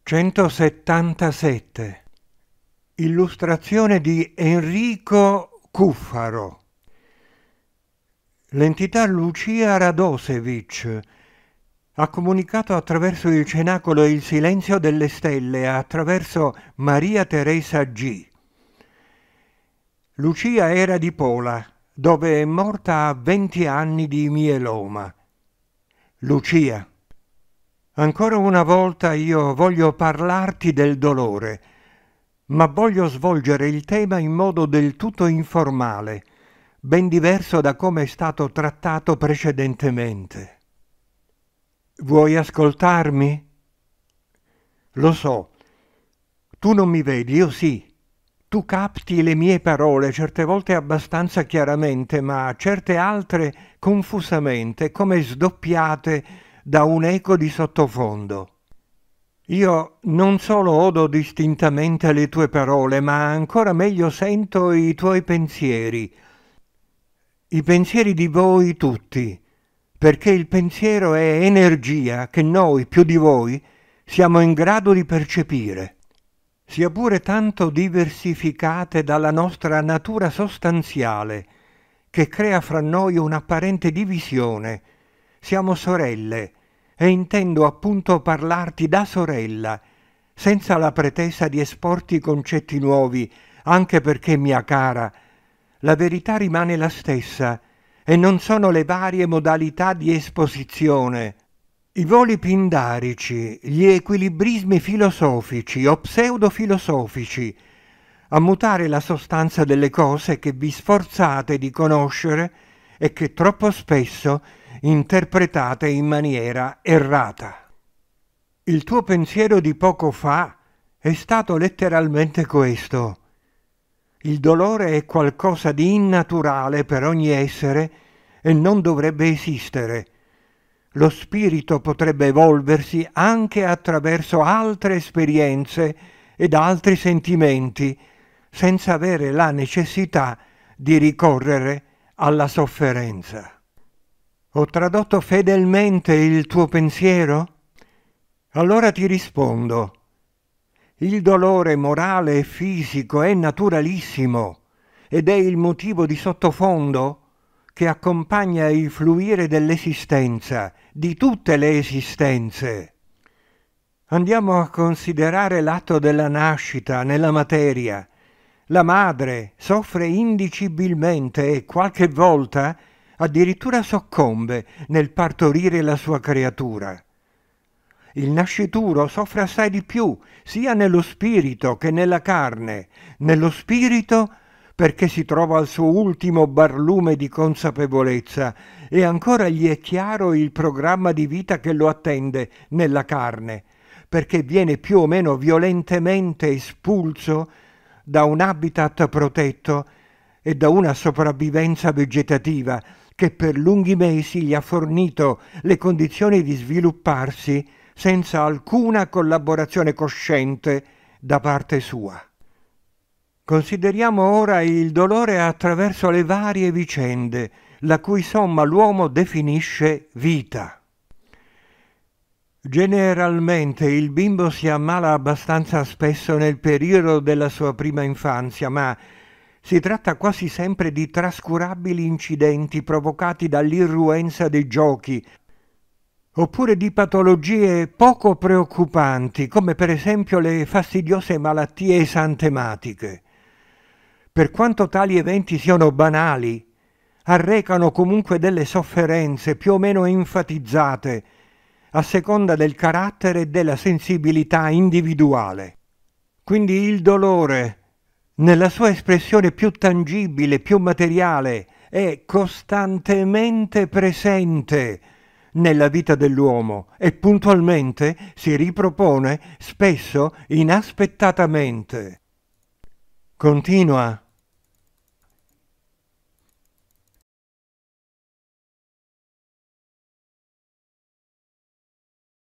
177. Illustrazione di Enrico Cuffaro. L'entità Lucia Radosevic ha comunicato attraverso il cenacolo e il silenzio delle stelle attraverso Maria Teresa G. Lucia era di Pola, dove è morta a 20 anni di mieloma. Lucia, ancora una volta io voglio parlarti del dolore, ma voglio svolgere il tema in modo del tutto informale, ben diverso da come è stato trattato precedentemente. Vuoi ascoltarmi? Lo so, tu non mi vedi, io sì. Tu capti le mie parole certe volte abbastanza chiaramente, ma certe altre confusamente, come sdoppiate da un eco di sottofondo. Io non solo odo distintamente le tue parole, ma ancora meglio sento i tuoi pensieri, i pensieri di voi tutti, perché il pensiero è energia che noi, più di voi, siamo in grado di percepire. Sia pure tanto diversificate dalla nostra natura sostanziale, che crea fra noi un'apparente divisione. Siamo sorelle, e intendo appunto parlarti da sorella, senza la pretesa di esporti concetti nuovi, anche perché, mia cara, la verità rimane la stessa, e non sono le varie modalità di esposizione, i voli pindarici, gli equilibrismi filosofici o pseudofilosofici, a mutare la sostanza delle cose che vi sforzate di conoscere e che troppo spesso interpretate in maniera errata. Il tuo pensiero di poco fa è stato letteralmente questo. Il dolore è qualcosa di innaturale per ogni essere e non dovrebbe esistere. Lo spirito potrebbe evolversi anche attraverso altre esperienze ed altri sentimenti, senza avere la necessità di ricorrere alla sofferenza. Ho tradotto fedelmente il tuo pensiero? Allora ti rispondo. Il dolore morale e fisico è naturalissimo ed è il motivo di sottofondo che accompagna il fluire dell'esistenza, di tutte le esistenze. Andiamo a considerare l'atto della nascita nella materia. La madre soffre indicibilmente e qualche volta addirittura soccombe nel partorire la sua creatura. Il nascituro soffre assai di più, sia nello spirito che nella carne. Nello spirito perché si trova al suo ultimo barlume di consapevolezza e ancora gli è chiaro il programma di vita che lo attende nella carne, perché viene più o meno violentemente espulso da un habitat protetto e da una sopravvivenza vegetativa che per lunghi mesi gli ha fornito le condizioni di svilupparsi senza alcuna collaborazione cosciente da parte sua. Consideriamo ora il dolore attraverso le varie vicende, la cui somma l'uomo definisce vita. Generalmente il bimbo si ammala abbastanza spesso nel periodo della sua prima infanzia, ma si tratta quasi sempre di trascurabili incidenti provocati dall'irruenza dei giochi, oppure di patologie poco preoccupanti, come per esempio le fastidiose malattie esantematiche. Per quanto tali eventi siano banali, arrecano comunque delle sofferenze più o meno enfatizzate, a seconda del carattere e della sensibilità individuale. Quindi il dolore, nella sua espressione più tangibile, più materiale, è costantemente presente nella vita dell'uomo e puntualmente si ripropone spesso inaspettatamente. Continua.